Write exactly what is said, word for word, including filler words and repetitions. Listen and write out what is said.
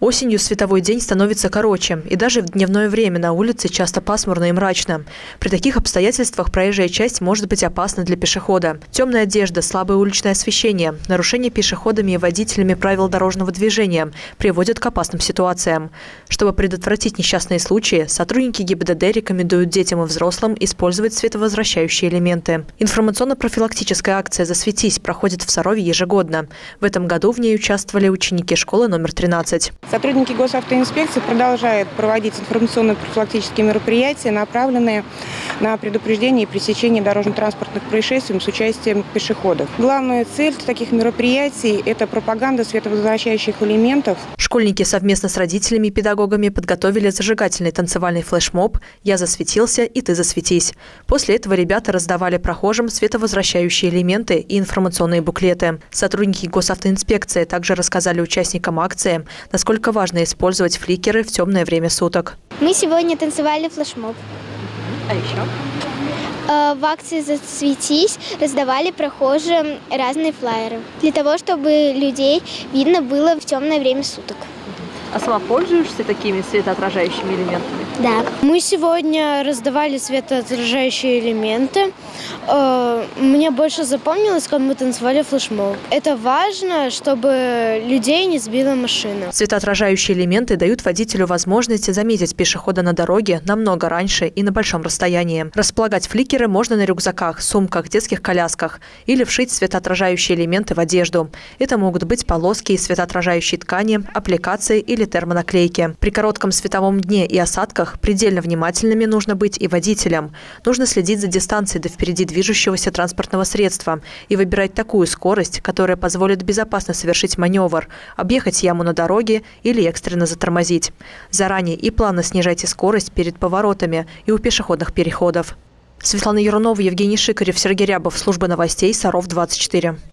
Осенью световой день становится короче, и даже в дневное время на улице часто пасмурно и мрачно. При таких обстоятельствах проезжая часть может быть опасна для пешехода. Темная одежда, слабое уличное освещение, нарушение пешеходами и водителями правил дорожного движения приводят к опасным ситуациям. Чтобы предотвратить несчастные случаи, сотрудники ГИБДД рекомендуют детям и взрослым использовать световозвращающие элементы. Информационно-профилактическая акция «Засветись» проходит в Сарове ежегодно. В этом году в ней участвовали ученики школы номер тринадцать. Сотрудники госавтоинспекции продолжают проводить информационно-профилактические мероприятия, направленные на предупреждение и пресечение дорожно-транспортных происшествий с участием пешеходов. Главная цель таких мероприятий – это пропаганда световозвращающих элементов. Школьники совместно с родителями и педагогами подготовили зажигательный танцевальный флешмоб «Я засветился, и ты засветись». После этого ребята раздавали прохожим световозвращающие элементы и информационные буклеты. Сотрудники госавтоинспекции также рассказали участникам акции, насколько важно использовать фликеры в темное время суток. Мы сегодня танцевали флешмоб. А еще? В акции «Засветись» раздавали прохожим разные флаеры, для того, чтобы людей видно было в темное время суток. А сама пользуешься такими светоотражающими элементами? Да. Мы сегодня раздавали светоотражающие элементы. Мне больше запомнилось, как мы танцевали флешмоб. Это важно, чтобы людей не сбила машина. Светоотражающие элементы дают водителю возможность заметить пешехода на дороге намного раньше и на большом расстоянии. Располагать фликеры можно на рюкзаках, сумках, детских колясках или вшить светоотражающие элементы в одежду. Это могут быть полоски из светоотражающей ткани, аппликации или термонаклейки. При коротком световом дне и осадках предельно внимательными нужно быть и водителям. Нужно следить за дистанцией до впереди движущегося транспортного средства и выбирать такую скорость, которая позволит безопасно совершить маневр, объехать яму на дороге или экстренно затормозить. Заранее и плавно снижайте скорость перед поворотами и у пешеходных переходов. Светлана Ярунова, Евгений Шикарев, Сергей Рябов. Служба новостей Саров двадцать четыре.